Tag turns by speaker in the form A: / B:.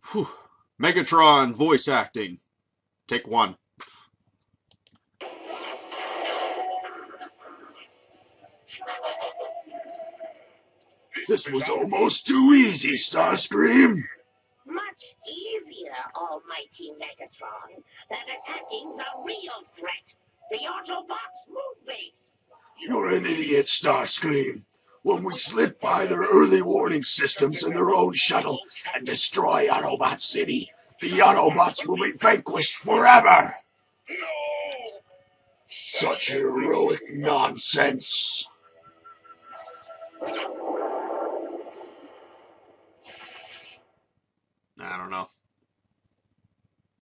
A: Whew. Megatron voice acting. Take one.
B: This was almost too easy, Starscream.
C: Much easier, almighty Megatron, than attacking the real threat, the Autobots' moon base.
B: You're an idiot, Starscream. When we slip by their early warning systems in their own shuttle and destroy Autobot City, the Autobots will be vanquished forever.
C: No!
B: Such heroic nonsense.